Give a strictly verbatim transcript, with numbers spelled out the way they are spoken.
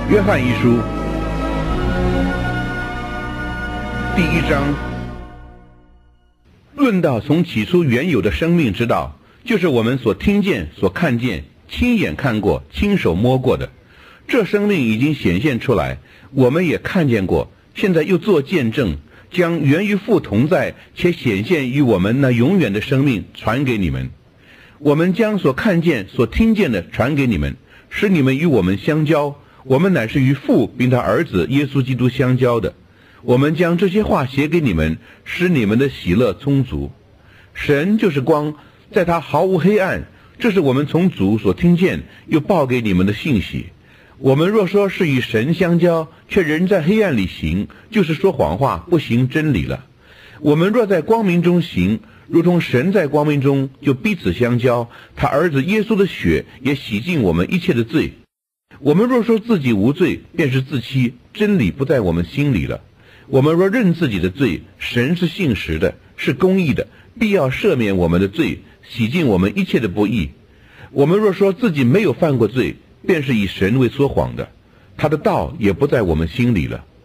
约翰一书第一章，论到从起初原有的生命之道，就是我们所听见、所看见、亲眼看过、亲手摸过的。这生命已经显现出来，我们也看见过，现在又做见证，将原与父同在且显现于我们那永远的生命传给你们。我们将所看见、所听见的传给你们，使你们与我们相交。我们乃是与父并他儿子耶稣基督相交的。我们将这些话写给你们，使你们的喜乐充足。神就是光，在他毫无黑暗，这是我们从主所听见又报给你们的信息。我们若说是与神相交，却仍在黑暗里行，就是说谎话，不行真理了。我们若在光明中行，如同神在光明中，就彼此相交。他儿子耶稣的血也洗净我们一切的罪。我们若说自己无罪，便是自欺，真理不在我们心里了。我们若认自己的罪，神是信实的，是公义的，必要赦免我们的罪，洗净我们一切的不义。我们若说自己没有犯过罪，便是以神为说谎的，他的道也不在我们心里了。